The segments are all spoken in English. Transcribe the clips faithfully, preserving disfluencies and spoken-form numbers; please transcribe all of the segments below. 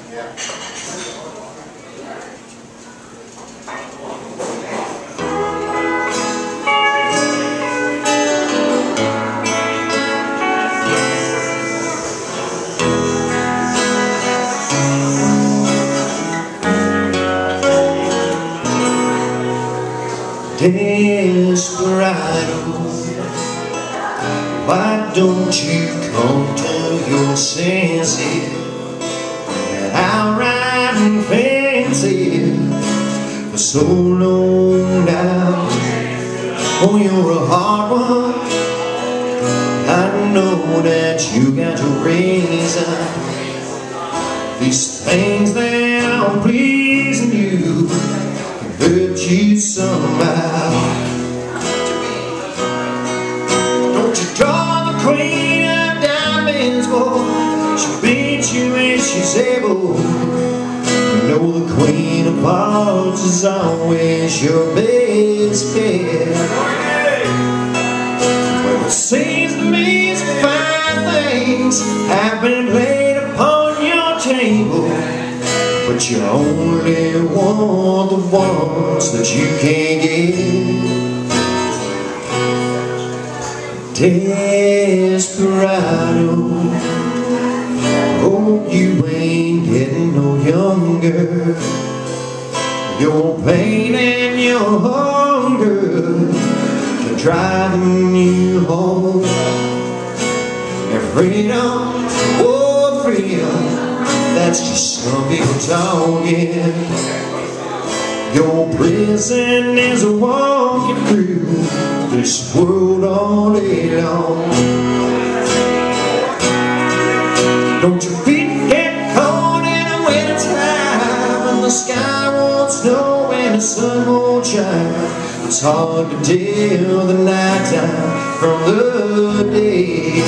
Desperado, why don't you come to your senses and outright and fancy for so long now? Oh, you're a hard one. I know that you got your reason. These things that are pleasing you hurt you somehow. Don't you draw the queen of diamonds, boy. She'll beat you when she's able. You know the queen of hearts is always your best bet. Well, it seems to me some fine things have been laid upon your table, but you only want the ones that you can't get. Desperado, oh, you ain't getting no younger. Your pain and your hunger are driving you home. And freedom, oh freedom, that's just some people talking. Your prison is walking through this world all day long. Don't your feet get cold in the winter time, and the sky won't snow and the sun won't shine. It's hard to tell the night time from the day.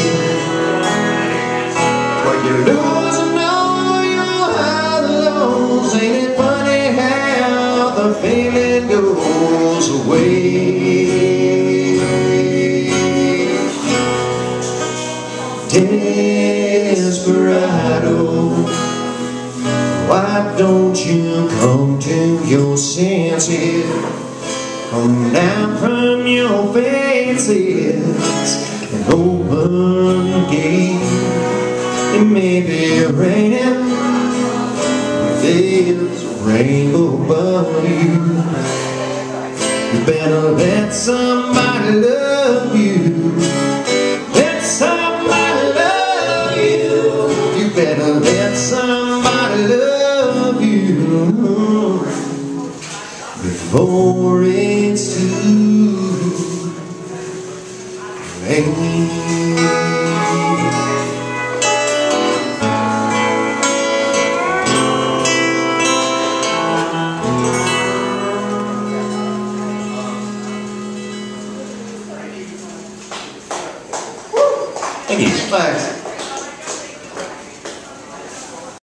When you lose and ain't it funny how the feeling goes away? Desperado, why don't you come to your senses? Come down from your fences and open the gate. It may be raining, there's a rainbow above you. You better let somebody love you. Let somebody love you. You better let somebody love you before it's too late. Thank you. Thanks.